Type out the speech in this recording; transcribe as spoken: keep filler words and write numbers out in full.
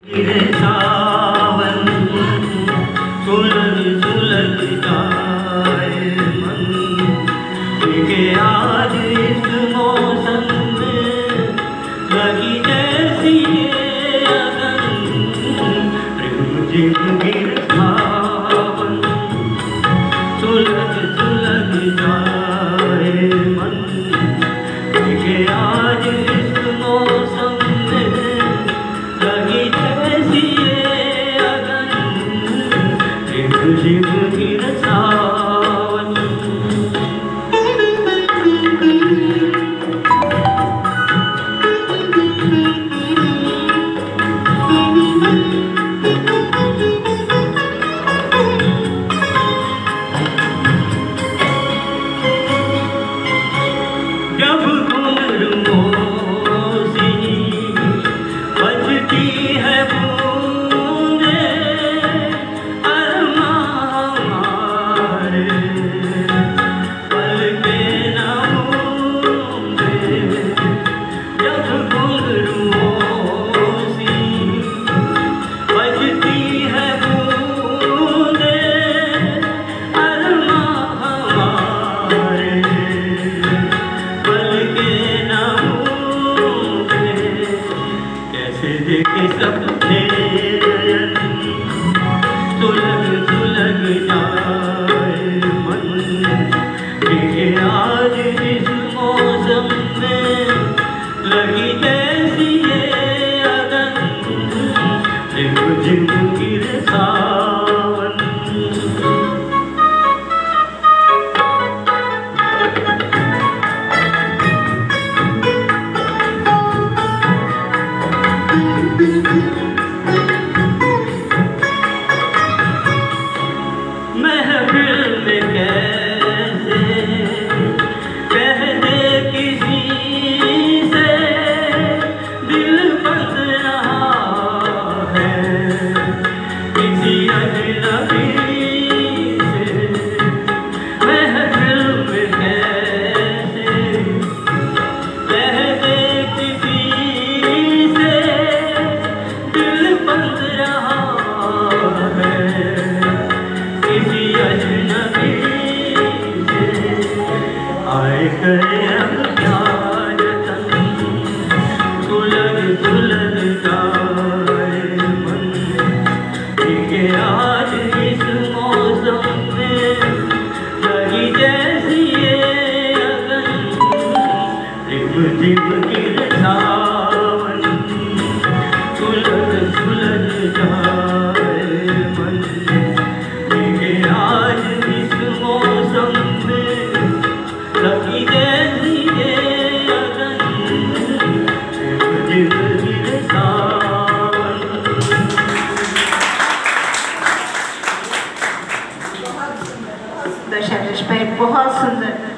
सावन सुलग सुलग जाए मन के आज इस मौसम में लगी जैसी ये अगन रिमझिम गिर सावन सुलग सुलग जाए मन के आज इस मौसम में लगी जैसी ये अगन रिमझिम गिर सावन जब घुंघरूओं सी बजती है बूंदे अरमां हमारे पलके न मूंदे। जब घुंघरूओं सी बजती है बूंदे अरमां हमारे देखे सपने सुलग सुलग जाए मन देखे आज इस मौसम में लगी जैसी ये अगन रिमझिम गिर सावन। महफिल में कैसे कह दे किसी से दिल बस रहा है किसी अजनबी से। महफिल में कैसे कह दे किसी से दिल बस रहा है किसी अजनबी से। आए करे अब प्यार तन सुलग सुलग जाए मन के आज इस मौसम में लगी जैसी ये अगन रिमझिम गिर सावन सुलग सुलग जाए मन के आज इस मौसम में लगी जैसी ये अगन रिमझिम गिर सावन। बहुत सुंदर, बहुत सुंदर शैलेश भाई, बहुत सुंदर।